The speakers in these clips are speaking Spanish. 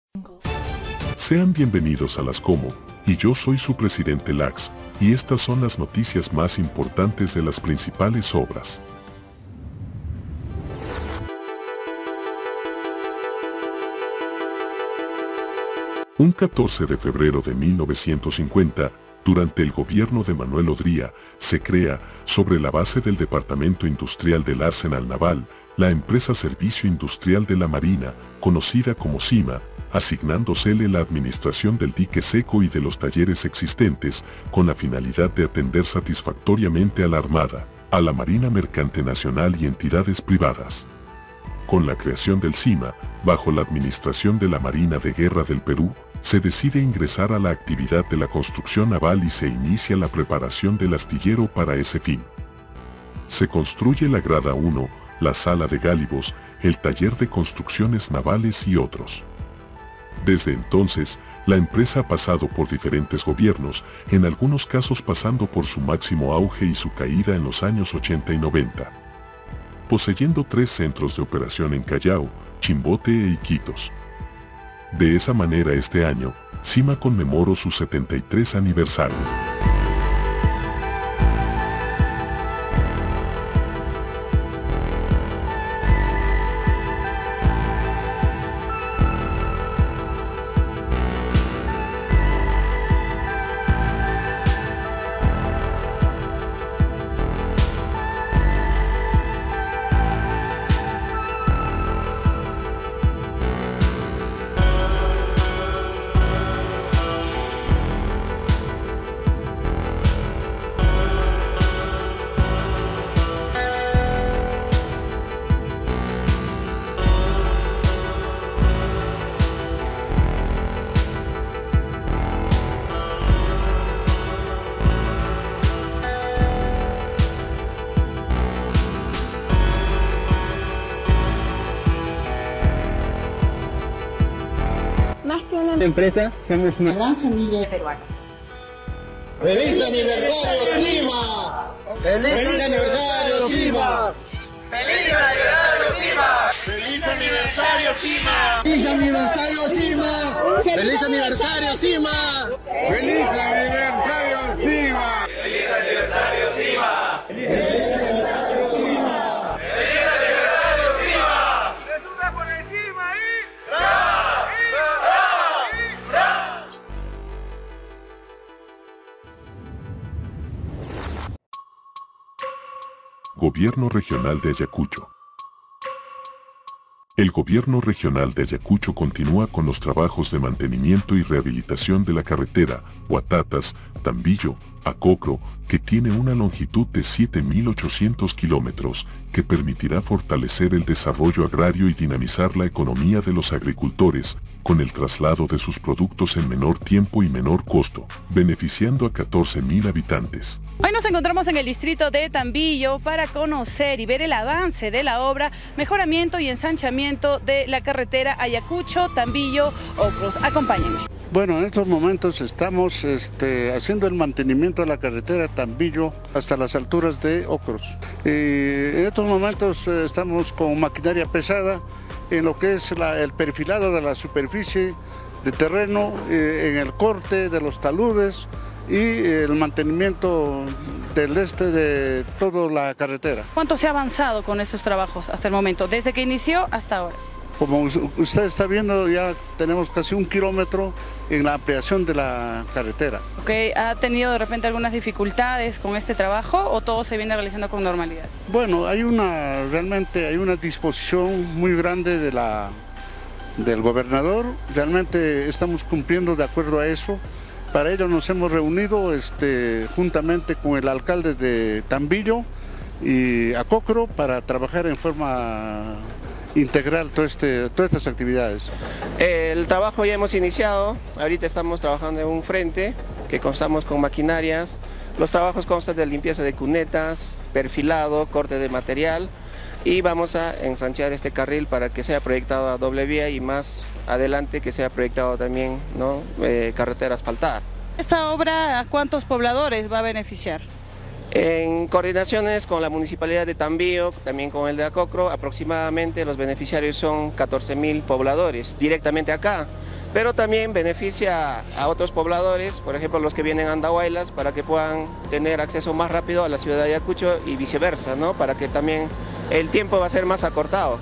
Sean bienvenidos a Las Como, y yo soy su presidente Lax, y estas son las noticias más importantes de las principales obras. Un 14 de febrero de 1950, durante el gobierno de Manuel Odría, se crea, sobre la base del Departamento Industrial del Arsenal Naval, la empresa Servicio Industrial de la Marina, conocida como CIMA, asignándosele la administración del dique seco y de los talleres existentes, con la finalidad de atender satisfactoriamente a la Armada, a la Marina Mercante Nacional y entidades privadas. Con la creación del CIMA, bajo la administración de la Marina de Guerra del Perú, se decide ingresar a la actividad de la construcción naval y se inicia la preparación del astillero para ese fin. Se construye la Grada 1, la Sala de Gálibos, el Taller de Construcciones Navales y otros. Desde entonces, la empresa ha pasado por diferentes gobiernos, en algunos casos pasando por su máximo auge y su caída en los años 80 y 90. Poseyendo 3 centros de operación en Callao, Chimbote e Iquitos. De esa manera este año, CIMA conmemoró su 73 aniversario. Más que una empresa, somos una gran familia de peruanos. ¡Feliz aniversario, CIMA! ¡Feliz aniversario, CIMA! ¡Feliz aniversario, CIMA! ¡Feliz aniversario, CIMA! ¡Feliz aniversario, CIMA! ¡Feliz aniversario, CIMA! ¡Feliz aniversario, CIMA! ¡Feliz aniversario, CIMA! ¡Feliz aniversario, CIMA! ¡Feliz aniversario, CIMA! ¡Resulta por encima y... ¡Bra! Gobierno Regional de Ayacucho. El Gobierno Regional de Ayacucho continúa con los trabajos de mantenimiento y rehabilitación de la carretera Guatatas, Tambillo, Acocro, que tiene una longitud de 7.800 kilómetros, que permitirá fortalecer el desarrollo agrario y dinamizar la economía de los agricultores, con el traslado de sus productos en menor tiempo y menor costo, beneficiando a 14.000 habitantes. Hoy nos encontramos en el distrito de Tambillo para conocer y ver el avance de la obra, mejoramiento y ensanchamiento de la carretera Ayacucho-Tambillo-Ocros. Acompáñenme. Bueno, en estos momentos estamos haciendo el mantenimiento de la carretera Tambillo hasta las alturas de Ocros. En estos momentos estamos con maquinaria pesada en lo que es el perfilado de la superficie de terreno, en el corte de los taludes y el mantenimiento del de toda la carretera. ¿Cuánto se ha avanzado con esos trabajos hasta el momento, desde que inició hasta ahora? Como usted está viendo, ya tenemos casi 1 kilómetro en la ampliación de la carretera. Okay. ¿Ha tenido de repente algunas dificultades con este trabajo o todo se viene realizando con normalidad? Bueno, realmente hay una disposición muy grande del gobernador. Realmente estamos cumpliendo de acuerdo a eso. Para ello nos hemos reunido juntamente con el alcalde de Tambillo y Acocro para trabajar en forma integral todas estas actividades. El trabajo ya hemos iniciado, ahorita estamos trabajando en un frente que constamos con maquinarias. Los trabajos constan de limpieza de cunetas, perfilado, corte de material y vamos a ensanchar este carril para que sea proyectado a doble vía y más adelante que sea proyectado también, ¿no? Carretera asfaltada. ¿Esta obra a cuántos pobladores va a beneficiar? En coordinaciones con la Municipalidad de Tambillo, también con el de Acocro, aproximadamente los beneficiarios son 14.000 pobladores directamente acá pero también beneficia a otros pobladores, por ejemplo los que vienen a Andahuaylas, para que puedan tener acceso más rápido a la ciudad de Ayacucho y viceversa, ¿no? Para que también el tiempo va a ser más acortado.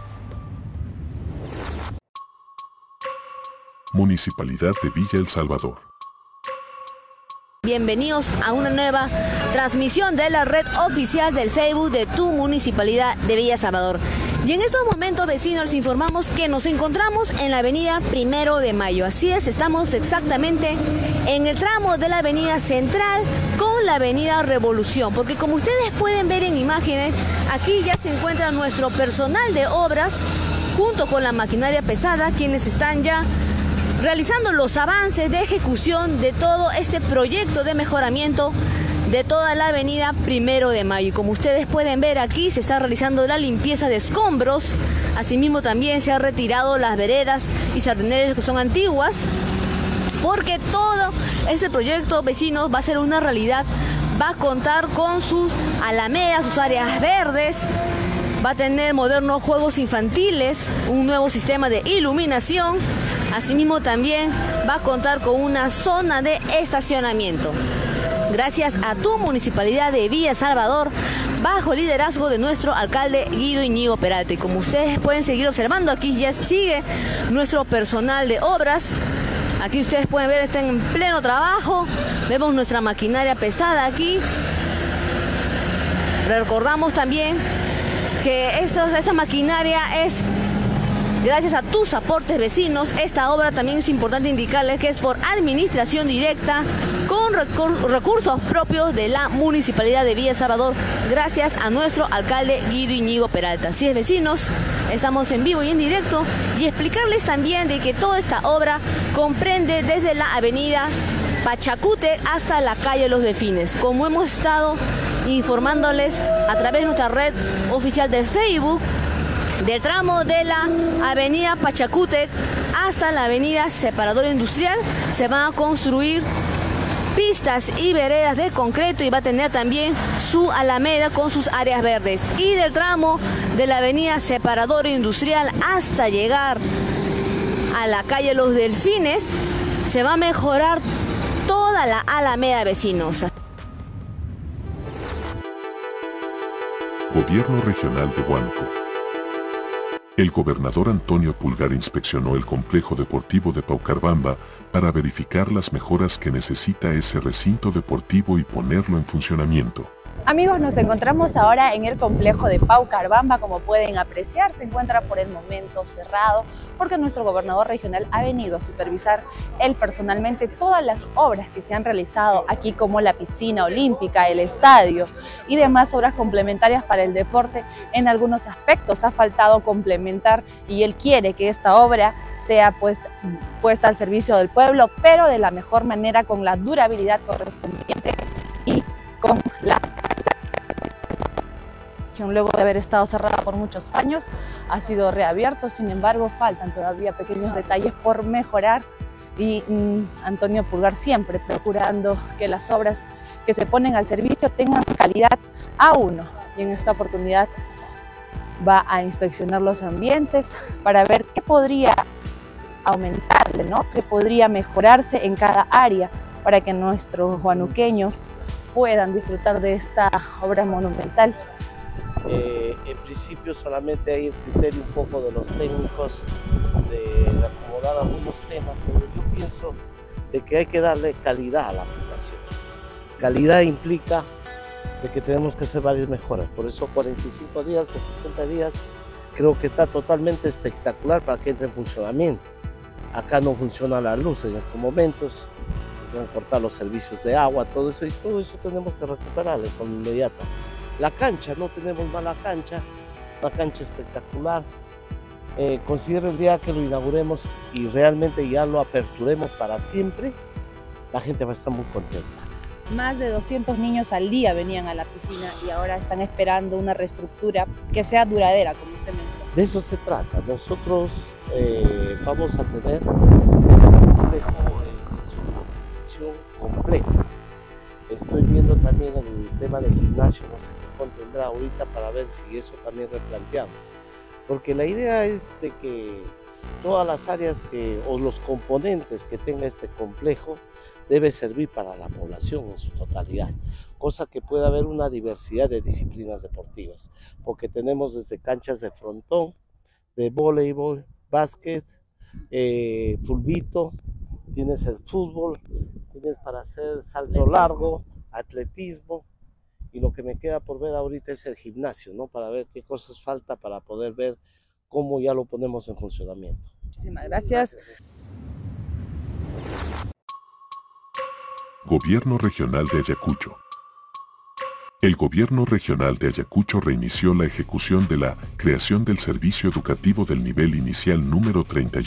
Municipalidad de Villa El Salvador. Bienvenidos a una nueva transmisión de la red oficial del Facebook de tu Municipalidad de Villa Salvador. Y en estos momentos, vecinos, les informamos que nos encontramos en la avenida 1 de Mayo. Así es, estamos exactamente en el tramo de la avenida Central con la avenida Revolución. Porque como ustedes pueden ver en imágenes, aquí ya se encuentra nuestro personal de obras junto con la maquinaria pesada, quienes están ya realizando los avances de ejecución de todo este proyecto de mejoramiento de toda la avenida 1 de Mayo. Y como ustedes pueden ver, aquí se está realizando la limpieza de escombros. Asimismo también se han retirado las veredas y sardineras que son antiguas, porque todo este proyecto, vecinos, va a ser una realidad. Va a contar con sus alamedas, sus áreas verdes, va a tener modernos juegos infantiles, un nuevo sistema de iluminación. Asimismo también va a contar con una zona de estacionamiento. Gracias a tu Municipalidad de Villa Salvador, bajo el liderazgo de nuestro alcalde Guido Íñigo Peralta. Y como ustedes pueden seguir observando, aquí ya sigue nuestro personal de obras. Aquí ustedes pueden ver, están en pleno trabajo. Vemos nuestra maquinaria pesada aquí. Recordamos también que esta maquinaria es gracias a tus aportes, vecinos. Esta obra también es importante indicarles que es por administración directa con recursos propios de la Municipalidad de Villa Salvador, gracias a nuestro alcalde Guido Íñigo Peralta. Así es, vecinos, estamos en vivo y en directo, y explicarles también de que toda esta obra comprende desde la avenida Pachacútec hasta la calle Los Delfines, como hemos estado informándoles a través de nuestra red oficial de Facebook. Del tramo de la avenida Pachacútec hasta la avenida Separador Industrial se van a construir pistas y veredas de concreto, y va a tener también su alameda con sus áreas verdes. Y del tramo de la avenida Separador Industrial hasta llegar a la calle Los Delfines se va a mejorar toda la alameda, vecinos. Gobierno Regional de Huánuco. El gobernador Antonio Pulgar inspeccionó el complejo deportivo de Paucarbamba para verificar las mejoras que necesita ese recinto deportivo y ponerlo en funcionamiento. Amigos, nos encontramos ahora en el complejo de Paucarbamba. Como pueden apreciar, se encuentra por el momento cerrado porque nuestro gobernador regional ha venido a supervisar él personalmente todas las obras que se han realizado aquí, como la piscina olímpica, el estadio y demás obras complementarias para el deporte. En algunos aspectos ha faltado complementar, y él quiere que esta obra sea puesta al servicio del pueblo, pero de la mejor manera, con la durabilidad correspondiente y con la luego de haber estado cerrada por muchos años, ha sido reabierto. Sin embargo, faltan todavía pequeños detalles por mejorar, y Antonio Pulgar siempre procurando que las obras que se ponen al servicio tengan calidad A1, y en esta oportunidad va a inspeccionar los ambientes para ver qué podría aumentarle, ¿no? Qué podría mejorarse en cada área para que nuestros huanuqueños puedan disfrutar de esta obra monumental. En principio solamente hay el criterio un poco de los técnicos de acomodar algunos temas, pero yo pienso de que hay que darle calidad a la aplicación. Calidad implica de que tenemos que hacer varias mejoras, por eso 45 días a 60 días creo que está totalmente espectacular para que entre en funcionamiento. Acá no funciona la luz en estos momentos, van a cortar los servicios de agua, todo eso, y todo eso tenemos que recuperar de forma inmediata. La cancha, no tenemos mala cancha, una cancha espectacular. Considero el día que lo inauguremos y realmente ya lo aperturemos para siempre, la gente va a estar muy contenta. Más de 200 niños al día venían a la piscina y ahora están esperando una reestructura que sea duradera, como usted menciona. De eso se trata. Nosotros vamos a tener este complejo en su utilización completa. Estoy viendo también el tema del gimnasio, no sé qué contendrá ahorita, para ver si eso también replanteamos. Porque la idea es de que todas las áreas o los componentes que tenga este complejo debe servir para la población en su totalidad, cosa que pueda haber una diversidad de disciplinas deportivas, porque tenemos desde canchas de frontón, de voleibol, básquet, fulbito, tienes el fútbol, tienes para hacer salto largo, atletismo, y lo que me queda por ver ahorita es el gimnasio, ¿no? Para ver qué cosas falta para poder ver cómo ya lo ponemos en funcionamiento. Muchísimas gracias. Gobierno Regional de Ayacucho. El Gobierno Regional de Ayacucho reinició la ejecución de la creación del servicio educativo del nivel inicial número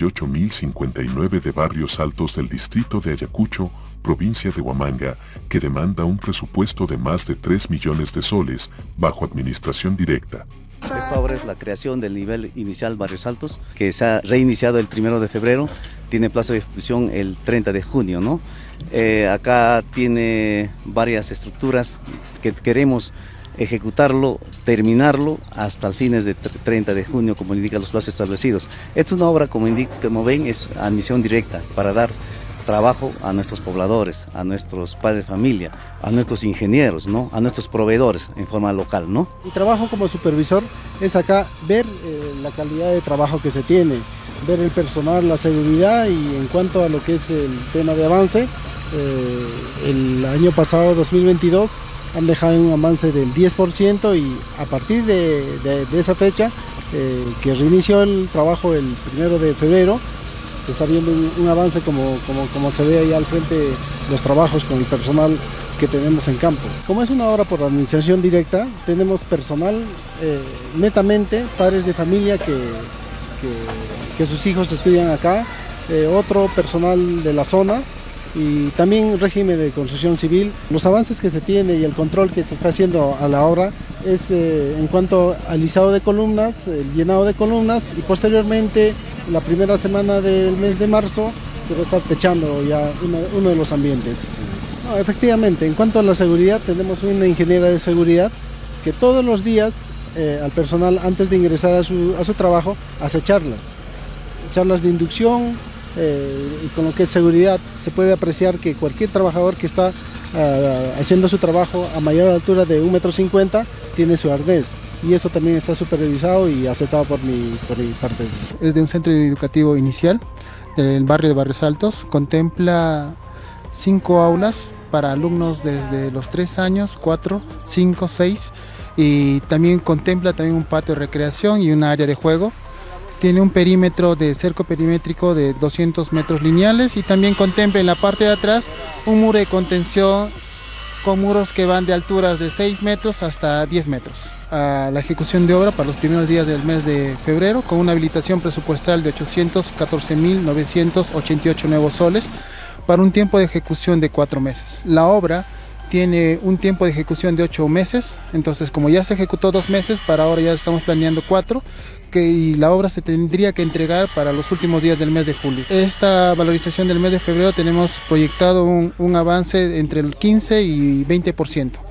38.059 de Barrios Altos del distrito de Ayacucho, provincia de Huamanga, que demanda un presupuesto de más de 3 millones de soles bajo administración directa. Esta obra es la creación del nivel inicial Barrios Altos, que se ha reiniciado el 1 de febrero, tiene plazo de ejecución el 30 de junio, ¿no? Acá tiene varias estructuras que queremos ejecutarlo, terminarlo hasta el fines de 30 de junio, como indican los plazos establecidos. Esta es una obra, como ven, es admisión directa para dar trabajo a nuestros pobladores, a nuestros padres de familia, a nuestros ingenieros, ¿no? A nuestros proveedores en forma local, ¿no? Mi trabajo como supervisor es acá ver la calidad de trabajo que se tiene, ver el personal, la seguridad, y en cuanto a lo que es el tema de avance, el año pasado, 2022, han dejado un avance del 10%, y a partir de esa fecha, que reinició el trabajo el 1 de febrero, se está viendo un avance como se ve ahí al frente los trabajos con el personal que tenemos en campo. Como es una obra por administración directa, tenemos personal netamente, padres de familia que sus hijos estudian acá, otro personal de la zona, y también régimen de construcción civil. Los avances que se tiene y el control que se está haciendo a la obra es en cuanto al alisado de columnas, el llenado de columnas, y posteriormente la primera semana del mes de marzo se va a estar techando ya uno de los ambientes. No, efectivamente, en cuanto a la seguridad, tenemos una ingeniera de seguridad que todos los días al personal, antes de ingresar a su trabajo, hace charlas de inducción, y con lo que es seguridad se puede apreciar que cualquier trabajador que está haciendo su trabajo a mayor altura de 1,50 m tiene su arnés, y eso también está supervisado y aceptado por mi parte. Es de un centro educativo inicial del barrio de Barrios Altos, contempla 5 aulas para alumnos desde los 3 años, 4, 5, 6, y también contempla un patio de recreación y un área de juego. Tiene un perímetro de cerco perimétrico de 200 metros lineales, y también contempla en la parte de atrás un muro de contención con muros que van de alturas de 6 metros hasta 10 metros. A la ejecución de obra para los primeros días del mes de febrero, con una habilitación presupuestal de 814.988 nuevos soles, para un tiempo de ejecución de 4 meses. La obra tiene un tiempo de ejecución de 8 meses, entonces como ya se ejecutó 2 meses, para ahora ya estamos planeando 4, y la obra se tendría que entregar para los últimos días del mes de julio. Esta valorización del mes de febrero tenemos proyectado un avance entre el 15 y 20%.